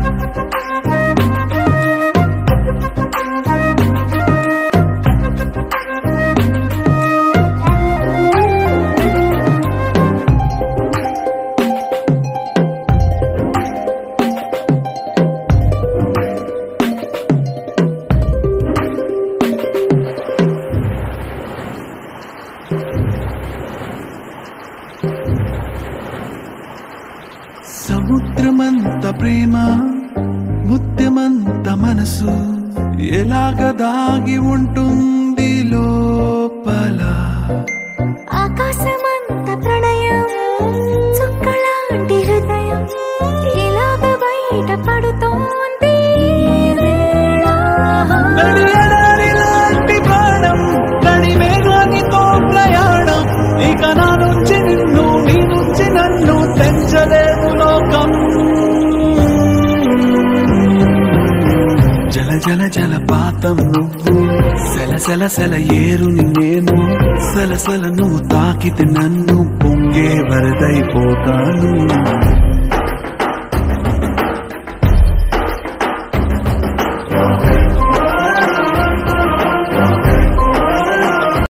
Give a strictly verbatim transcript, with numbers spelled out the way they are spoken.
సముద్రమంత ప్రేమ ముత్యమంత మనసు ఎలాగ దాగి ఉంటుంది లోపల ఆకాశమంత ప్రణయం చుక్కలాంటి హృదయం ఇలాగ బయట పడుతోంది లాంటి ప్రాణం గడి వేగానితో ప్రయాణం ఇక నా నుంచి నిన్ను నీ నుంచి నన్ను తెంచలేదు లోకం జల జల జలపాతం నువ్వు సెల సెల సెల ఏరుని నేను సలసల నువ్వు తాకితే నన్ను పొంగే వరదైపోతాను